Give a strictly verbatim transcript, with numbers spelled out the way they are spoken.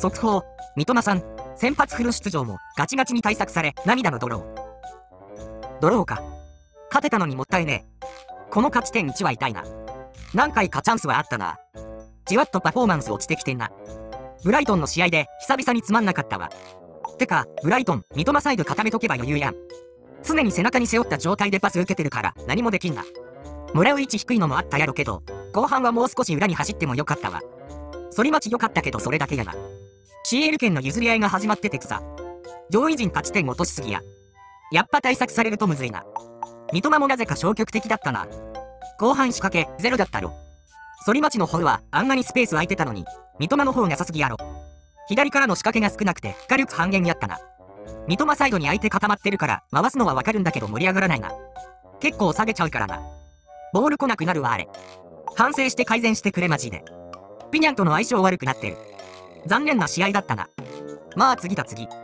速報、三笘さん、先発フル出場もガチガチに対策され、涙のドロー。ドローか。勝てたのにもったいねえ。この勝ち点いちは痛いな。何回かチャンスはあったな。じわっとパフォーマンス落ちてきてんな。ブライトンの試合で久々につまんなかったわ。てか、ブライトン、三笘サイド固めとけば余裕やん。常に背中に背負った状態でパス受けてるから何もできんな。もらう位置低いのもあったやろけど、後半はもう少し裏に走ってもよかったわ。反町良かったけどそれだけやな。シーエル 権の譲り合いが始まっててくさ。上位陣勝ち点落としすぎや。やっぱ対策されるとむずいな。三笘もなぜか消極的だったな。後半仕掛けゼロだったろ。反町の方はあんなにスペース空いてたのに、三笘の方なさすぎやろ。左からの仕掛けが少なくて火力半減やったな。三笘サイドに相手固まってるから回すのはわかるんだけど盛り上がらないな。結構下げちゃうからな。ボール来なくなるわあれ。反省して改善してくれマジで。ピニャンとの相性悪くなってる。残念な試合だったな。まあ次だ次。